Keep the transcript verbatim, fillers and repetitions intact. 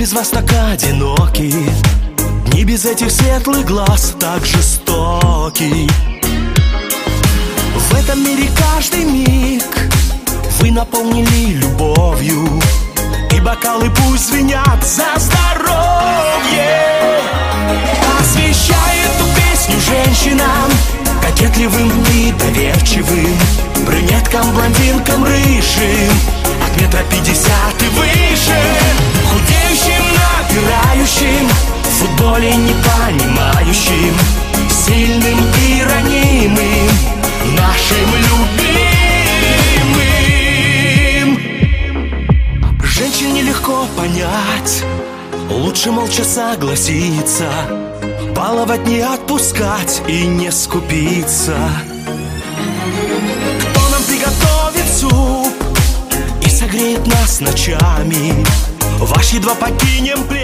без вас так одиноки, дни без этих светлых глаз так жестоки. В этом мире каждый миг вы наполнили любовью, и бокалы пусть звенят за здоровье. Освещай эту песню женщинам, кокетливым и доверчивым, брюнеткам, блондинкам, рыжим, от метра пятьдесят и выше, худеющим, напирающим, в футболе не понимающим, сильным и ранимым, нашим любимым. Женщине легко понять, лучше молча согласиться, баловать, не отпускать и не скупиться. Кто нам приготовит суп и согреет нас ночами, ваш едва покинем плен.